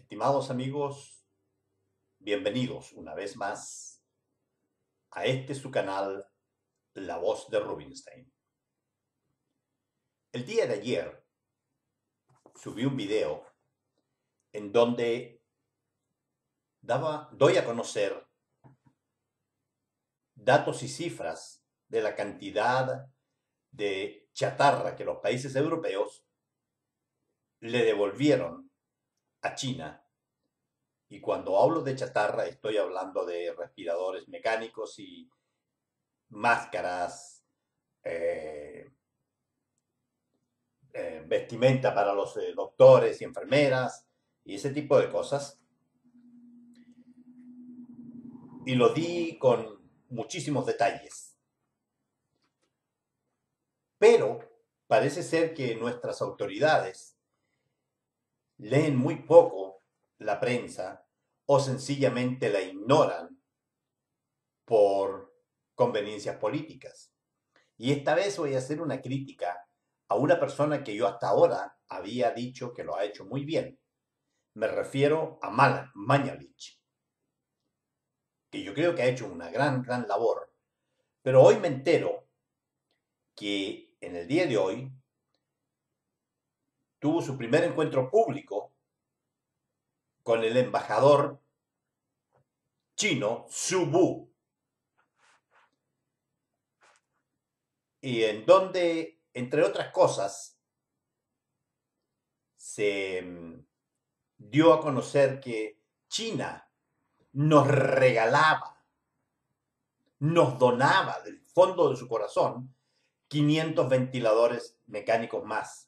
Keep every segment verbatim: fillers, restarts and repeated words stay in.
Estimados amigos, bienvenidos una vez más a este su canal, La Voz de Rubinstein. El día de ayer subí un video en donde daba, doy a conocer datos y cifras de la cantidad de chatarra que los países europeos le devolvieron a China. Y cuando hablo de chatarra estoy hablando de respiradores mecánicos y máscaras, eh, eh, vestimenta para los eh, doctores y enfermeras y ese tipo de cosas. Y lo di con muchísimos detalles. Pero parece ser que nuestras autoridades leen muy poco la prensa o sencillamente la ignoran por conveniencias políticas. Y esta vez voy a hacer una crítica a una persona que yo hasta ahora había dicho que lo ha hecho muy bien. Me refiero a Mañalich, que yo creo que ha hecho una gran, gran labor. Pero hoy me entero que en el día de hoy tuvo su primer encuentro público con el embajador chino Zhu Bu, y en donde, entre otras cosas, se dio a conocer que China nos regalaba, nos donaba del fondo de su corazón quinientos ventiladores mecánicos más.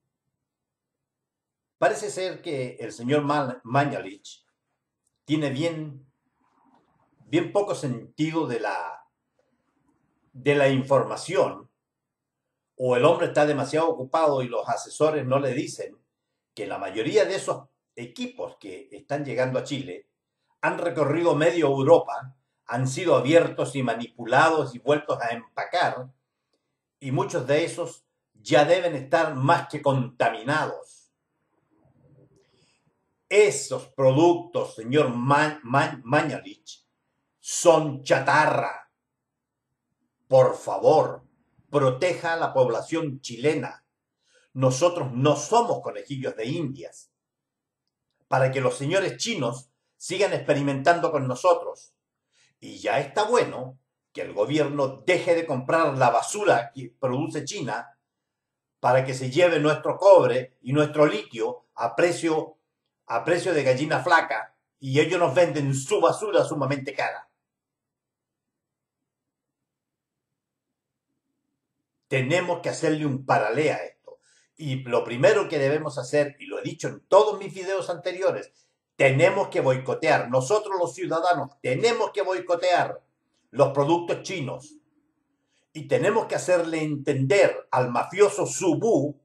Parece ser que el señor Mañalich tiene bien, bien poco sentido de la, de la información, o el hombre está demasiado ocupado y los asesores no le dicen que la mayoría de esos equipos que están llegando a Chile han recorrido medio Europa, han sido abiertos y manipulados y vueltos a empacar, y muchos de esos ya deben estar más que contaminados. Esos productos, señor Man, Man, Mañalich, son chatarra. Por favor, proteja a la población chilena. Nosotros no somos conejillos de indias para que los señores chinos sigan experimentando con nosotros. Y ya está bueno que el gobierno deje de comprar la basura que produce China para que se lleve nuestro cobre y nuestro litio a precio, a precio de gallina flaca, y ellos nos venden su basura sumamente cara. Tenemos que hacerle un paralelo a esto. Y lo primero que debemos hacer, y lo he dicho en todos mis videos anteriores, tenemos que boicotear. Nosotros los ciudadanos tenemos que boicotear los productos chinos. Y tenemos que hacerle entender al mafioso Zhu Bu,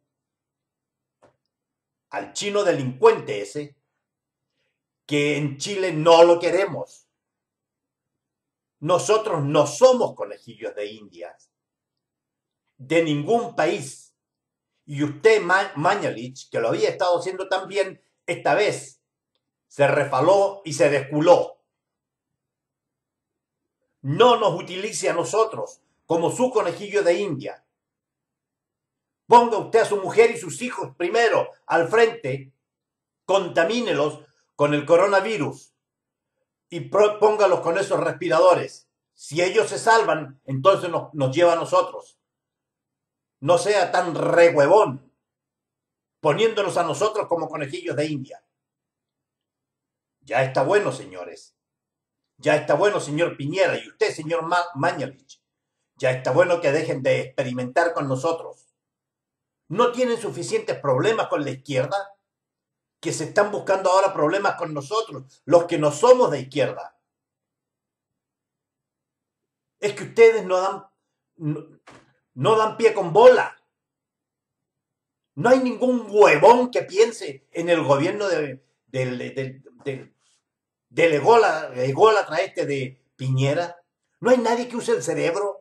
al chino delincuente ese, que en Chile no lo queremos. Nosotros no somos conejillos de indias de ningún país. Y usted, Mañalich, que lo había estado haciendo tan bien, esta vez se refaló y se desculó. No nos utilice a nosotros como su conejillo de India. Ponga usted a su mujer y sus hijos primero al frente, contamínelos con el coronavirus y póngalos con esos respiradores. Si ellos se salvan, entonces nos, nos lleva a nosotros. No sea tan rehuevón, poniéndonos a nosotros como conejillos de India. Ya está bueno, señores. Ya está bueno, señor Piñera, y usted, señor Mañalich. Ya está bueno que dejen de experimentar con nosotros. ¿No tienen suficientes problemas con la izquierda? Que se están buscando ahora problemas con nosotros, los que no somos de izquierda. Es que ustedes no dan, no, no dan pie con bola. No hay ningún huevón que piense en el gobierno de, del, del, del, del ególatra este de Piñera. No hay nadie que use el cerebro.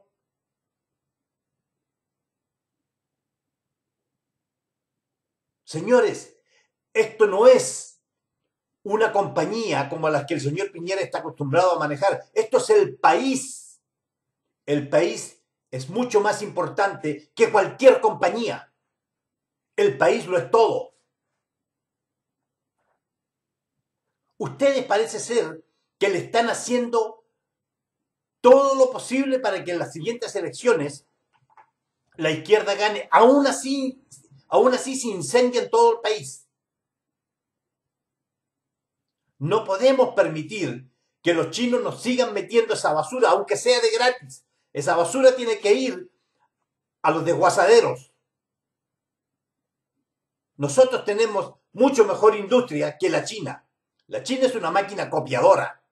Señores, esto no es una compañía como las que el señor Piñera está acostumbrado a manejar. Esto es el país. El país es mucho más importante que cualquier compañía. El país lo es todo. Ustedes parece ser que le están haciendo todo lo posible para que en las siguientes elecciones la izquierda gane. Aún así, aún así se incendia en todo el país. No podemos permitir que los chinos nos sigan metiendo esa basura, aunque sea de gratis. Esa basura tiene que ir a los desguasaderos. Nosotros tenemos mucho mejor industria que la China. La China es una máquina copiadora.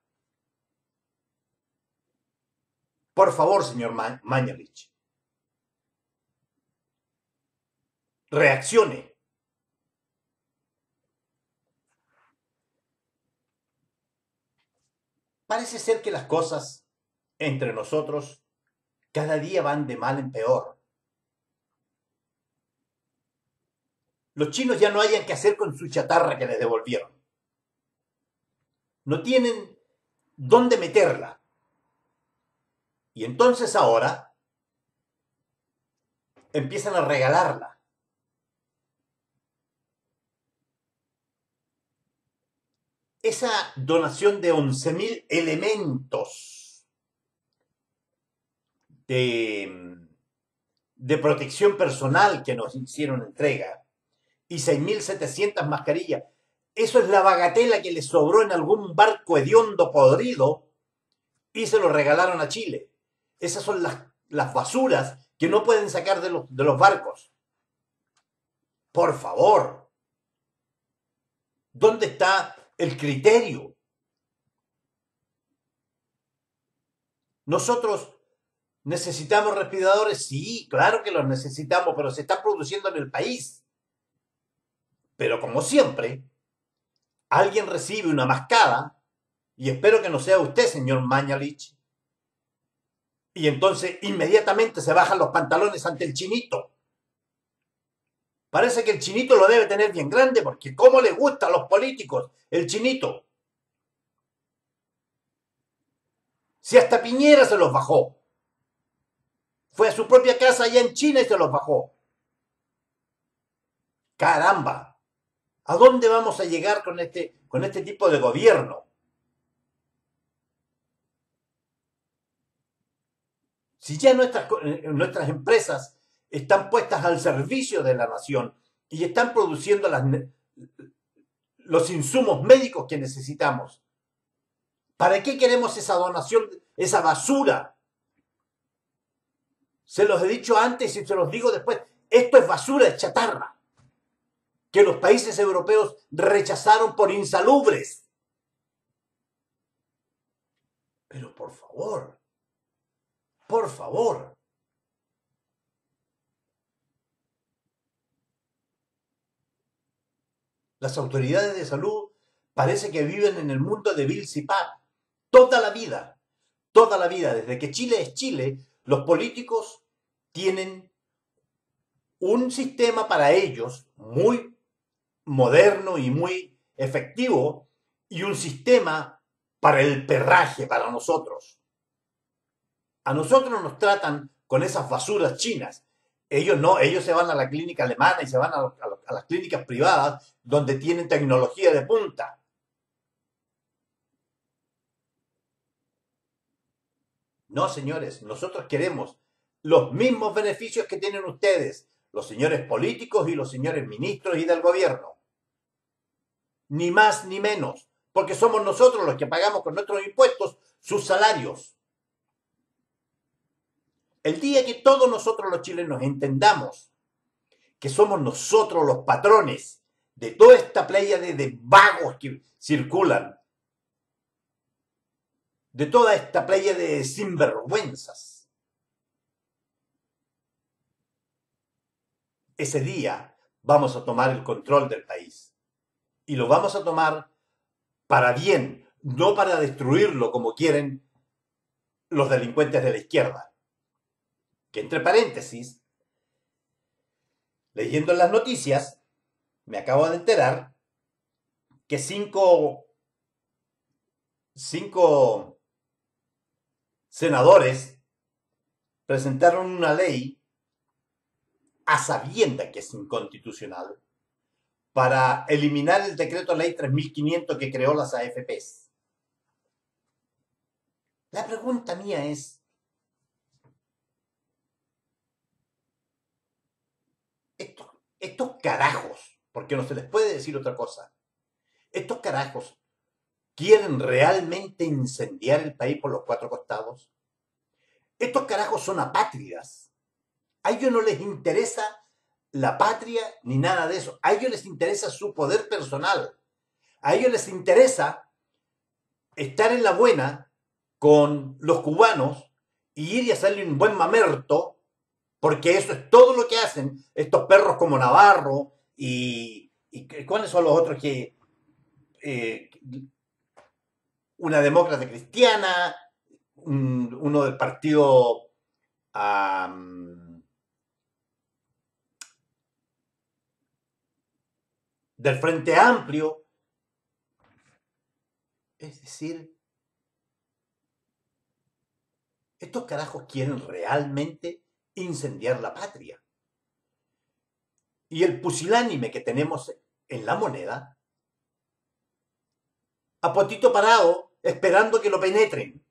Por favor, señor Mañalich, reaccione. Parece ser que las cosas entre nosotros cada día van de mal en peor. Los chinos ya no hayan qué hacer con su chatarra que les devolvieron. No tienen dónde meterla. Y entonces ahora empiezan a regalarla. Esa donación de once mil elementos de, de protección personal que nos hicieron entrega y seis mil setecientas mascarillas, eso es la bagatela que les sobró en algún barco hediondo podrido y se lo regalaron a Chile. Esas son las, las basuras que no pueden sacar de los, de los barcos. Por favor, ¿dónde está el criterio? Nosotros necesitamos respiradores, sí, claro que los necesitamos, pero se están produciendo en el país. Pero como siempre, alguien recibe una mascada, y espero que no sea usted, señor Mañalich, y entonces inmediatamente se bajan los pantalones ante el chinito. Parece que el chinito lo debe tener bien grande, porque cómo le gusta a los políticos el chinito. Si hasta Piñera se los bajó. Fue a su propia casa allá en China y se los bajó. Caramba, ¿a dónde vamos a llegar con este, con este tipo de gobierno? Si ya nuestras, nuestras empresas están puestas al servicio de la nación y están produciendo las, los insumos médicos que necesitamos, ¿para qué queremos esa donación, esa basura? Se los he dicho antes y se los digo después. Esto es basura, es chatarra, que los países europeos rechazaron por insalubres. Pero por favor, por favor. Las autoridades de salud parece que viven en el mundo de Bill Cipap. Toda la vida, toda la vida, desde que Chile es Chile, los políticos tienen un sistema para ellos muy moderno y muy efectivo y un sistema para el perraje para nosotros. A nosotros nos tratan con esas basuras chinas. Ellos no, ellos se van a la clínica alemana y se van a, a, a las clínicas privadas donde tienen tecnología de punta. No, señores, nosotros queremos los mismos beneficios que tienen ustedes, los señores políticos y los señores ministros y del gobierno. Ni más ni menos, porque somos nosotros los que pagamos con nuestros impuestos sus salarios. El día que todos nosotros los chilenos entendamos que somos nosotros los patrones de toda esta playa de, de vagos que circulan, de toda esta playa de sinvergüenzas, ese día vamos a tomar el control del país. Y lo vamos a tomar para bien, no para destruirlo como quieren los delincuentes de la izquierda. Que entre paréntesis, leyendo en las noticias, me acabo de enterar que cinco, cinco senadores presentaron una ley a sabienda que es inconstitucional para eliminar el decreto ley tres mil quinientos que creó las A F Pes. La pregunta mía es, estos, estos carajos, porque no se les puede decir otra cosa, estos carajos quieren realmente incendiar el país por los cuatro costados. Estos carajos son apátridas. A ellos no les interesa la patria ni nada de eso. A ellos les interesa su poder personal. A ellos les interesa estar en la buena con los cubanos y ir y hacerle un buen mamerto, porque eso es todo lo que hacen estos perros como Navarro y, y ¿cuáles son los otros que... Eh, una demócrata cristiana, un, uno del partido um, del Frente Amplio. Es decir, estos carajos quieren realmente incendiar la patria. Y el pusilánime que tenemos en la moneda, a potito parado, esperando que lo penetren.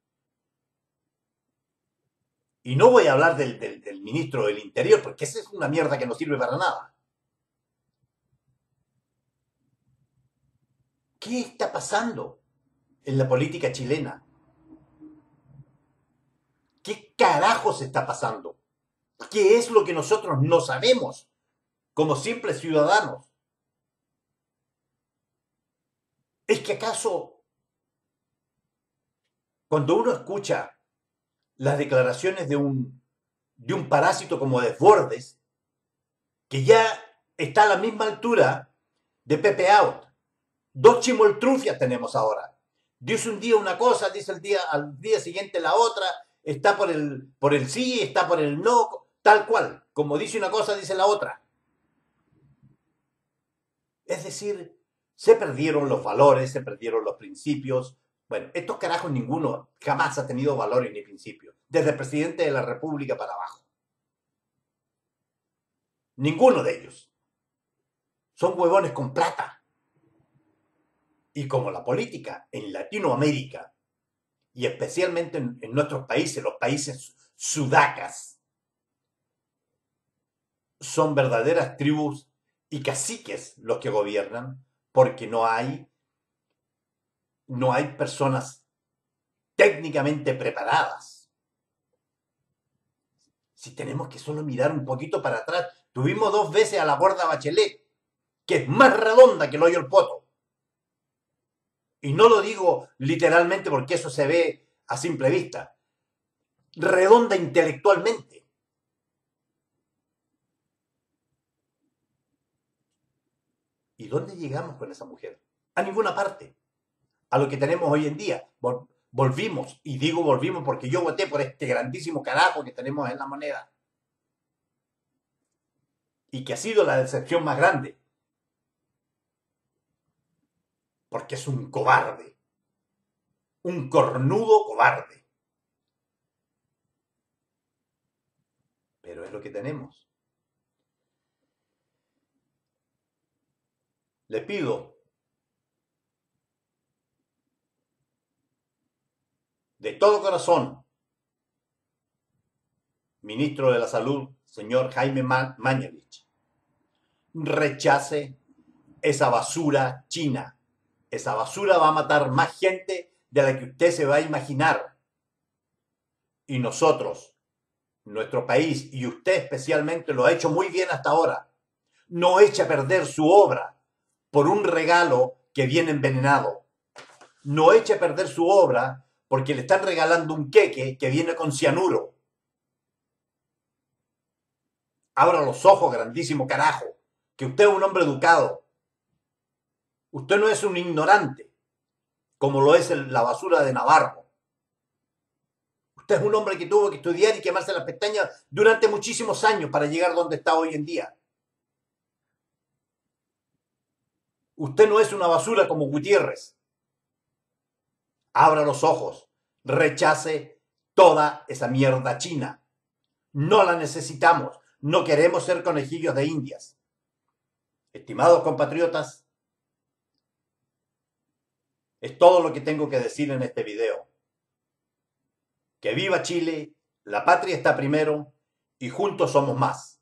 Y no voy a hablar del, del, del ministro del Interior, porque esa es una mierda que no sirve para nada. ¿Qué está pasando en la política chilena? ¿Qué carajos está pasando? ¿Qué es lo que nosotros no sabemos como simples ciudadanos? ¿Es que acaso cuando uno escucha las declaraciones de un, de un parásito como Desbordes, que ya está a la misma altura de Pepe Out, dos chimoltrufias tenemos ahora, dice un día una cosa, dice el día, al día siguiente la otra, está por el, por el sí, está por el no, tal cual, como dice una cosa, dice la otra. Es decir, se perdieron los valores, se perdieron los principios. Bueno, estos carajos ninguno jamás ha tenido valores ni principios, desde el presidente de la República para abajo. Ninguno de ellos. Son huevones con plata. Y como la política en Latinoamérica, y especialmente en, en nuestros países, los países sudacas, son verdaderas tribus y caciques los que gobiernan, porque no hay, no hay personas técnicamente preparadas. Si tenemos que solo mirar un poquito para atrás, tuvimos dos veces a la Borda Bachelet, que es más redonda que el hoyo del poto. Y no lo digo literalmente porque eso se ve a simple vista. Redonda intelectualmente. ¿Y dónde llegamos con esa mujer? A ninguna parte. A lo que tenemos hoy en día. Volvimos, y digo volvimos porque yo voté por este grandísimo carajo que tenemos en la moneda. Y que ha sido la decepción más grande. Porque es un cobarde. Un cornudo cobarde. Pero es lo que tenemos. Le pido de todo corazón, ministro de la Salud, señor Jaime Mañalich, rechace esa basura china. Esa basura va a matar más gente de la que usted se va a imaginar. Y nosotros, nuestro país, y usted especialmente, lo ha hecho muy bien hasta ahora. No eche a perder su obra por un regalo que viene envenenado. No eche a perder su obra porque le están regalando un queque que viene con cianuro. Abra los ojos, grandísimo carajo, que usted es un hombre educado. Usted no es un ignorante, como lo es el, la basura de Navarro. Usted es un hombre que tuvo que estudiar y quemarse las pestañas durante muchísimos años para llegar donde está hoy en día. Usted no es una basura como Gutiérrez. Abra los ojos, rechace toda esa mierda china. No la necesitamos, no queremos ser conejillos de indias. Estimados compatriotas, es todo lo que tengo que decir en este video. Que viva Chile, la patria está primero y juntos somos más.